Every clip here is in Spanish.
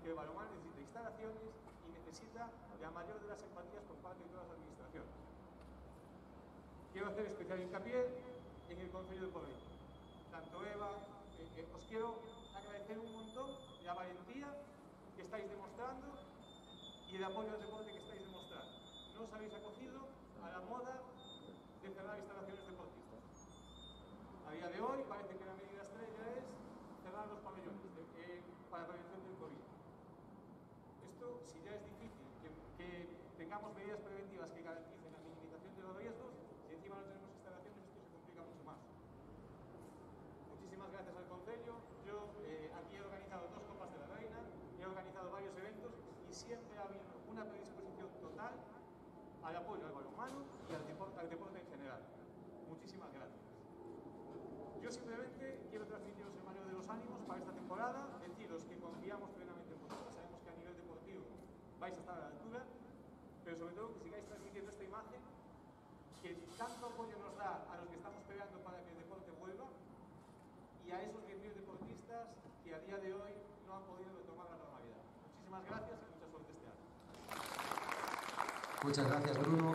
que el balonmano necesita instalaciones y necesita la mayor de las empatías por parte de todas las administraciones. Quiero hacer especial hincapié en el Concello de Porriño. Tanto Eva, os quiero agradecer un montón la valentía que estáis demostrando y el apoyo al deporte que estáis demostrando. No os habéis acogido a la moda de cerrar instalaciones deportivas. A día de hoy parece que la medida estrella es cerrar los pabellones para prevención del COVID. Esto, si ya es difícil que tengamos medidas preventivas que garanticen la minimización de los riesgos, si encima no tenemos instalaciones, esto se complica mucho más. Muchísimas gracias al Concello. Yo aquí he organizado 2 Copas de la Reina, he organizado varios eventos y siempre ha habido una predisposición total al apoyo al balonmano y al deporte en general. Muchísimas gracias. Yo simplemente quiero transmitiros el mayor de los ánimos para esta temporada, deciros que confiamos plenamente en vosotros, sabemos que a nivel deportivo vais a estar a la altura, pero sobre todo que sigáis transmitiendo esta imagen que tanto apoyo nos da a los que estamos peleando para que el deporte vuelva y a esos 10.000 deportistas que a día de hoy no han podido retomar la normalidad. Muchísimas gracias y mucha suerte este año. Muchas gracias, Bruno.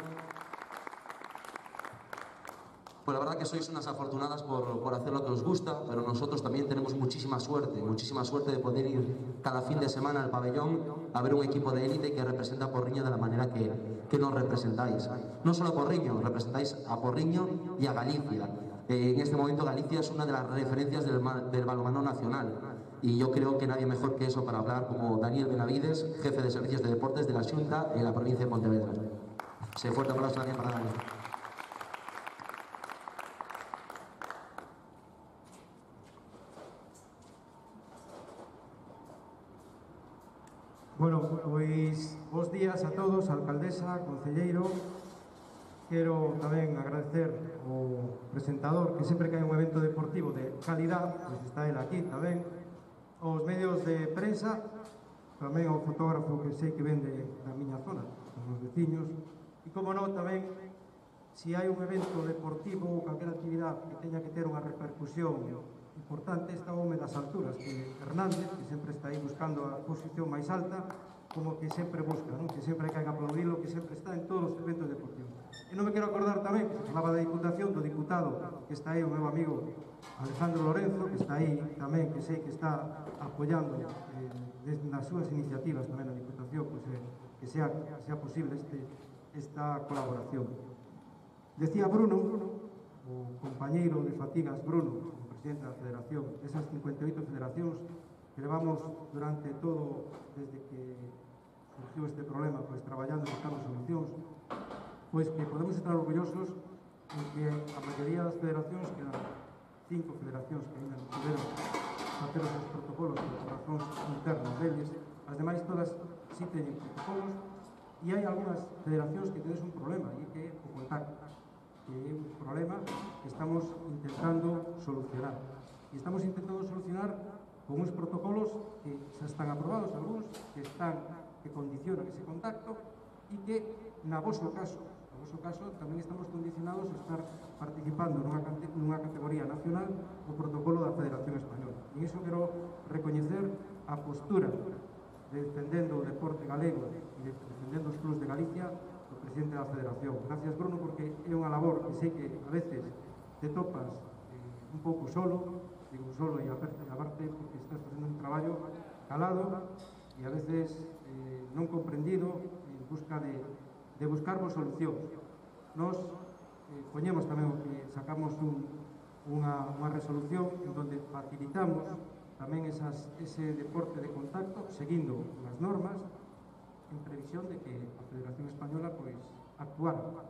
Pues la verdad que sois unas afortunadas por hacer lo que os gusta, pero nosotros también tenemos muchísima suerte de poder ir cada fin de semana al pabellón a ver un equipo de élite que representa a Porriño de la manera que nos representáis. No solo a Porriño, representáis a Porriño y a Galicia. En este momento Galicia es una de las referencias del balonmano nacional y yo creo que nadie mejor que eso para hablar como Daniel Benavides, jefe de servicios de deportes de la Xunta en la provincia de Pontevedra. Se fuerte aplauso también para Daniel. Bueno, pois bos días a todos, alcaldesa, concelleiro. Quero tamén agradecer ao presentador, que sempre que hai un evento deportivo de calidad, pois está ele aquí tamén, aos medios de prensa, tamén ao fotógrafo que sei que vende da miña zona, os veciños, e como non, tamén, se hai un evento deportivo ou calquera actividade que teña que ter unha repercusión importante, está o home das alturas, que Hernández, que sempre está aí buscando a posición máis alta, como que sempre busca, non? Que sempre hai que aplaudilo, que sempre está en todos os eventos deportivos. E non me quero acordar tamén, que se falaba da Diputación, do diputado que está aí, o meu amigo Alejandro Lorenzo, que está aí tamén, que sei que está apoiando nas súas iniciativas tamén a Diputación, pues, que sea posible esta colaboración. Decía Bruno, o compañeiro de fatigas Bruno, o presidente da Federación, esas 58 federacións que levamos durante todo, desde que surgiu este problema, pois traballando e buscando solucións, pois que podemos estar orgullosos en que a maioría das federacións, que eran 5 federacións que ainda non puderon facer os seus protocolos por razóns internas deles, as demais todas sí teñen protocolos, e hai algunhas federacións que tedes un problema, e que é o contacto, que é un problema que estamos intentando solucionar. E estamos intentando solucionar con uns protocolos que xa están aprobados, algúns que condicionan ese contacto e que, na voso caso, tamén estamos condicionados a estar participando nunha categoría nacional o protocolo da Federación Española. E iso quero recoñecer a postura defendendo o deporte galego e defendendo os clubs de Galicia do presidente da Federación. Gracias, Bruno, porque é unha labor que sei que a veces te topas un pouco solo, digo solo e aparte porque estás facendo un traballo calado e a veces non comprendido en busca de buscarmos solucións. Nos poñemos tamén o que sacamos unha resolución en donde facilitamos tamén ese deporte de contacto seguindo as normas en previsión de que a Federación Española pois actuara.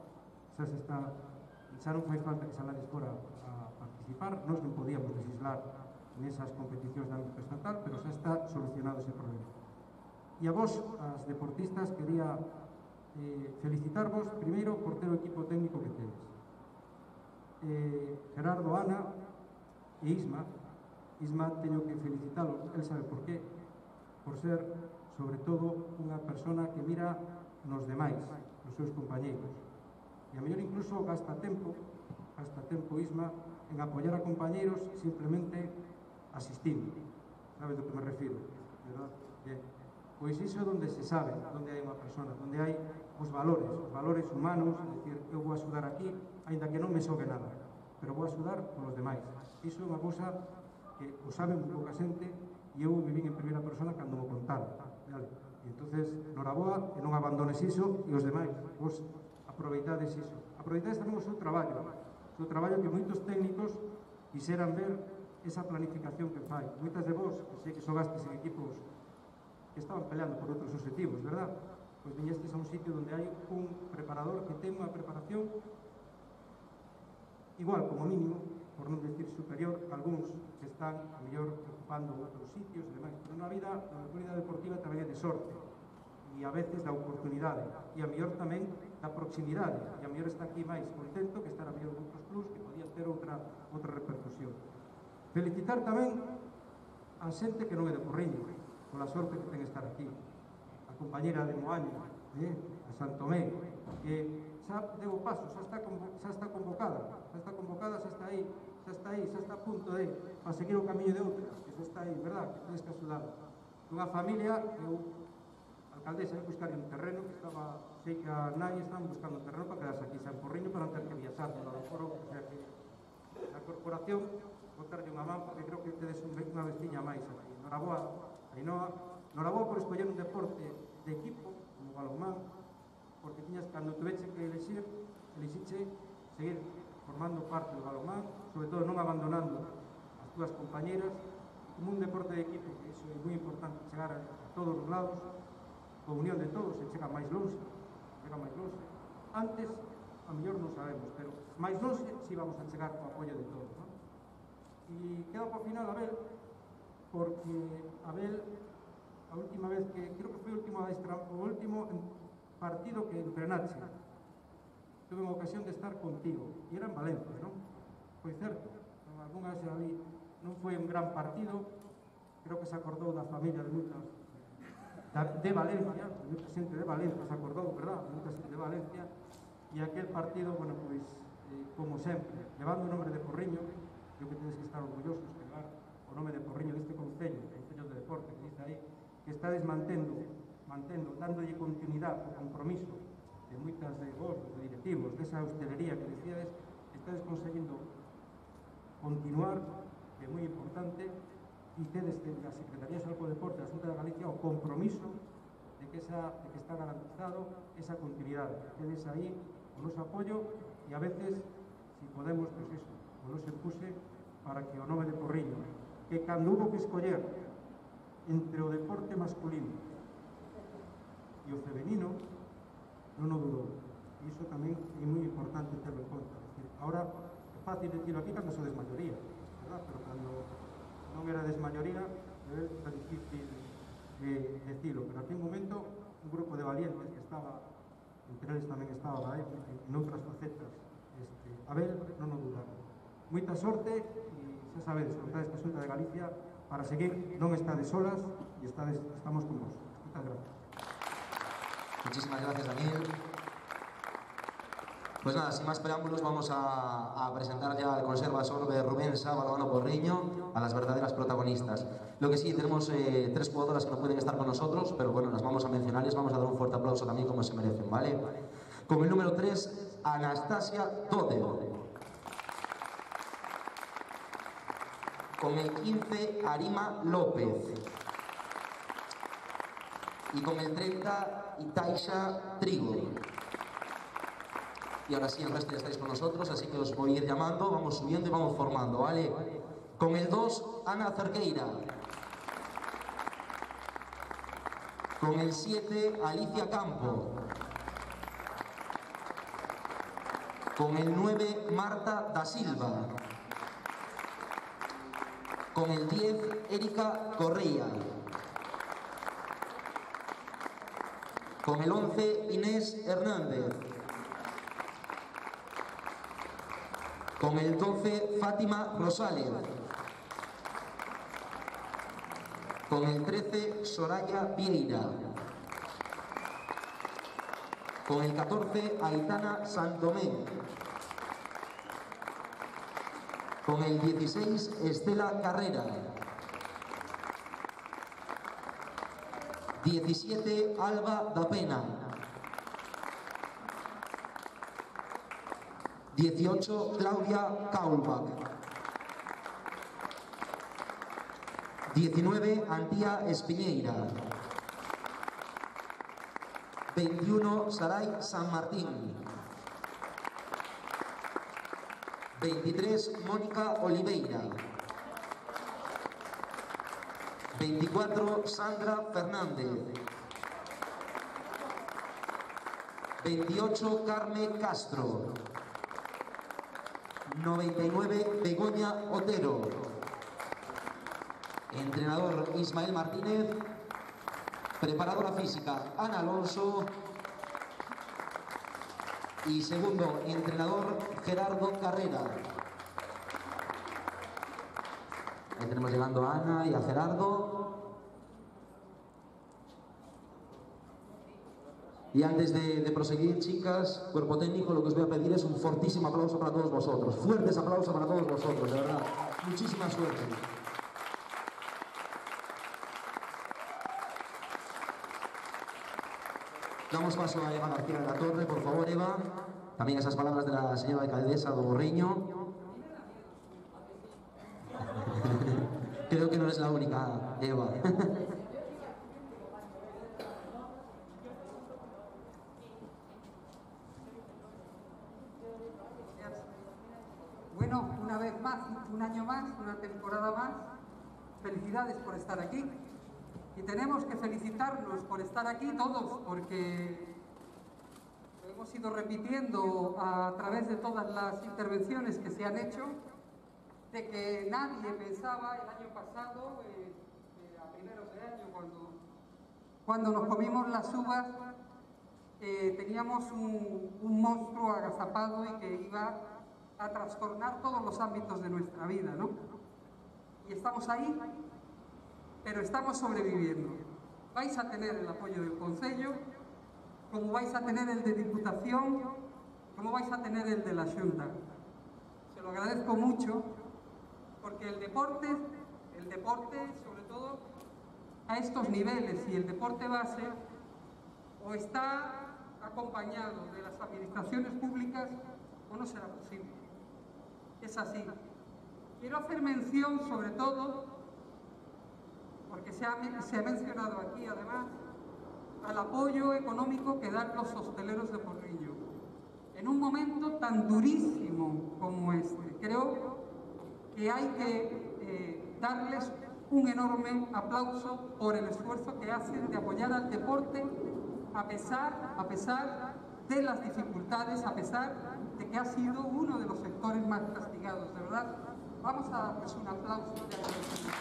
Xa non fai falta que Salares fora a participar, nós non podíamos legislar nesas competicións de ámbito estatal, pero xa está solucionado ese problema. E a vos, as deportistas, quería felicitarvos primeiro por ter o equipo técnico que tedes. Gerardo, Ana e Isma teño que felicitalo, el sabe por qué, por ser, sobre todo, unha persona que mira nos demais, nos seus compañeiros. E a mellor incluso gasta tempo Isma en apoiar a compañeiros simplemente asistindo. Sabes do que me refiro, verdad? Pois iso é onde se sabe onde hai unha persona, onde hai os valores humanos, é dicir, eu vou axudar aquí, aínda que non me sobe nada, pero vou axudar polos demais. Iso é unha cousa que o sabe moi pouca xente e eu vivín en primeira persona cando mo contaron. Vale? E entonces, noraboa, e non abandones iso e os demais, vos aproveitades iso. Aproveitades tamén o seu traballo que moitos técnicos quixeran ver esa planificación que fai. Moitas de vos, que sei que xogastes en equipos que estaban peleando por outros objetivos, verdad? Pois viñestes a un sitio onde hai un preparador que ten unha preparación igual, como mínimo, por non decir superior, a algúns que están, a mellor, ocupando outros sitios e demais. Pero na vida, a actualidade deportiva tamén é de sorte e a veces da oportunidade e a mellor tamén da proximidade e a mellor está aquí máis contento que estar a mellor de outros clubs que podían ter outra repercusión. Felicitar tamén a xente que non é de Porriño pola sorte que ten estar aquí, a compañera de Moaño, a Santomé, que xa deu o paso, xa está convocada, xa está aí, xa está a punto de para seguir o camiño de outra, que xa está aí, verdad, que tedes que axudar. Unha familia, eu, alcaldesa, eu buscar un terreno que estaba, sei que a nai estaban buscando un terreno para quedarse aquí xa en Porriño para non ter que viaxar no aeroporto, o sea que a corporación botarlle unha man porque creo que tedes unha veciña máis aquí. Noraboa, Ainhoa, noraboa por escoller un deporte de equipo, como o balonmán, porque tiñas, cando tuveche que elixiche seguir formando parte do balonmán, sobre todo non abandonando as túas compañeras, como un deporte de equipo, que iso é moi importante, chegar a todos os lados, con unión de todos, se chega máis longe. Antes, a mellor non sabemos, pero máis longe si vamos a chegar co apoio de todos, non? E queda para o final Abel, porque Abel, a última vez que, creo que foi o último partido que entrenache, tuve unha ocasión de estar contigo, e era en Valencia, non? Foi certo, algunha vez ali, non foi un gran partido, creo que se acordou da familia de moitas, de Valencia, moita xente de Valencia se acordou, verdad? Moita xente de Valencia, e aquel partido, bueno, pois, como sempre, levando o nombre de Porriño, eu que tedes que estar orgullosos de levar o nome de Porriño deste Concello de Deporte, que dice aí, que estades mantendo, dándolle continuidade ao compromiso de moitas de vos, de directivos, desa hostelería que decíades, estades conseguindo continuar, que é moi importante, e tedes que a Secretaría Xeral do Deporte da Xunta de Galicia o compromiso de que está garantizado esa continuidade. Tedes aí o noso apoio e a veces, si podemos, pois iso, o noso empuje para que o nome de Porriño, que cando hubo que escoller entre o deporte masculino e o femenino, non o durou. E iso tamén é moi importante terlo en conta. Ahora é fácil decirlo aquí cando sodes maioría, verdad? Pero cando non erades maioría, é difícil decirlo. Pero aquí en un momento, un grupo de valientes que estaba, entre eles tamén estaba en outras facetas, Abel, non o dudaron. Moita sorte e xa sabedes, contades esta Xunta de Galicia para seguir, non estades solas e estamos con vos. Moitas gracias. Muchísimas gracias, Daniel. Pues nada, sin más preámbulos, vamos a presentar ya al conservador de Rubén Balbano Porriño, a las verdaderas protagonistas. Lo que sí, tenemos 3 jugadoras que no pueden estar con nosotros, pero bueno, las vamos a mencionar y les vamos a dar un fuerte aplauso también como se merecen, ¿vale? Con el número 3, Anastasia Doder. Con el 15, Arima López. Y con el 30, Itaisha Trigo. Y ahora sí, el resto ya estáis con nosotros, así que os voy a ir llamando, vamos subiendo y vamos formando, ¿vale? Con el 2, Ana Cerqueira. Con el 7, Alicia Campo. Con el 9, Marta da Silva. Con el 10, Erika Correa. Con el 11, Inés Hernández. Con el 12, Fátima Rosales. Con el 13, Soraya Vieira. Con el 14, Aitana Santomé. Con el 16, Estela Carrera. 17, Alba da Pena. 18, Claudia Kaulbach. 19, Antía Espiñeira. 21, Saray San Martín. 23, Mónica Oliveira. 24, Sandra Fernández. 28, Carmen Castro. 99, Begoña Otero. Entrenador Ismael Martínez. Preparadora física Ana Alonso. Y segundo entrenador Gerardo Carrera. Ahí tenemos llegando a Ana y a Gerardo. Y antes de proseguir, chicas, cuerpo técnico, lo que os voy a pedir es un fortísimo aplauso para todos vosotros. Fuertes aplausos para todos vosotros, de verdad. Muchísima suerte. Damos paso a Eva García de la Torre, por favor, Eva. También esas palabras de la señora alcaldesa Gorriño. Creo que no es la única, Eva. Bueno, una vez más, un año más, una temporada más, felicidades por estar aquí. Y tenemos que felicitarnos por estar aquí todos, porque lo hemos ido repitiendo a través de todas las intervenciones que se han hecho, de que nadie pensaba el año pasado, a primeros de año, cuando nos comimos las uvas, teníamos un monstruo agazapado y que iba a trastornar todos los ámbitos de nuestra vida, ¿no? Y estamos ahí, pero estamos sobreviviendo. Vais a tener el apoyo del Concello, como vais a tener el de Diputación, como vais a tener el de la Xunta. Se lo agradezco mucho, porque el deporte, sobre todo a estos niveles, y el deporte base, o está acompañado de las administraciones públicas o no será posible. Es así. Quiero hacer mención, sobre todo, porque se ha mencionado aquí, además, al apoyo económico que dan los hosteleros de Porriño. En un momento tan durísimo como este, creo que hay que darles un enorme aplauso por el esfuerzo que hacen de apoyar al deporte a pesar de las dificultades, a pesar de que ha sido uno de los sectores más castigados, de verdad. Vamos a darles un aplauso de agradecimiento.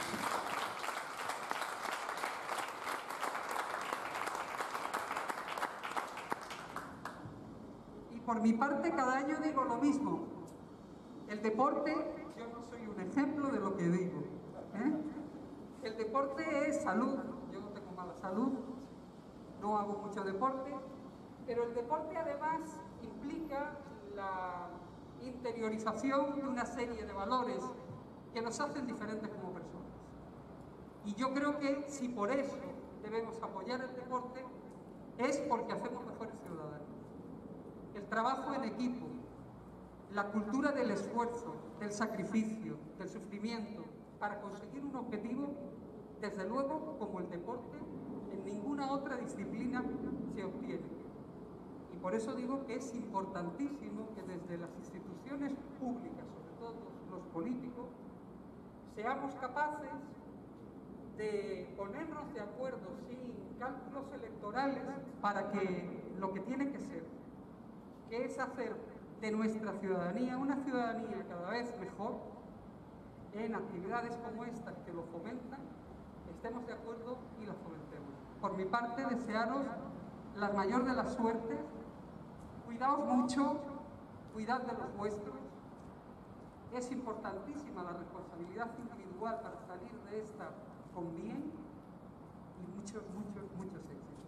Y por mi parte, cada año digo lo mismo. El deporte, yo no soy un ejemplo de lo que digo, ¿eh? El deporte es salud. Yo no tengo mala salud, no hago mucho deporte, pero el deporte además implica la interiorización de una serie de valores que nos hacen diferentes como personas. Y yo creo que si por eso debemos apoyar el deporte, es porque hacemos mejores ciudadanos. El trabajo en equipo, la cultura del esfuerzo, del sacrificio, del sufrimiento, para conseguir un objetivo, desde luego, como el deporte, en ninguna otra disciplina se obtiene. Y por eso digo que es importantísimo que desde las instituciones públicas, sobre todo los políticos, seamos capaces de ponernos de acuerdo sin cálculos electorales para que lo que tiene que ser, que es hacer de nuestra ciudadanía una ciudadanía cada vez mejor, en actividades como estas que lo fomentan, estemos de acuerdo y la fomentemos. Por mi parte, desearos la mayor de las suertes, cuidaos mucho, cuidad de los vuestros. Es importantísima la responsabilidad individual para salir de esta con bien y muchos éxitos.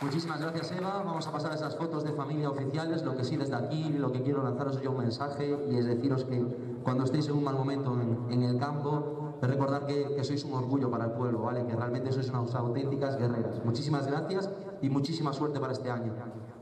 Muchísimas gracias, Eva. Vamos a pasar a esas fotos de familia oficiales. Lo que sí, desde aquí, lo que quiero lanzaros yo un mensaje y es deciros que cuando estéis en un mal momento en el campo, recordar que sois un orgullo para el pueblo, ¿vale? Que realmente sois unas auténticas guerreras. Muchísimas gracias y muchísima suerte para este año.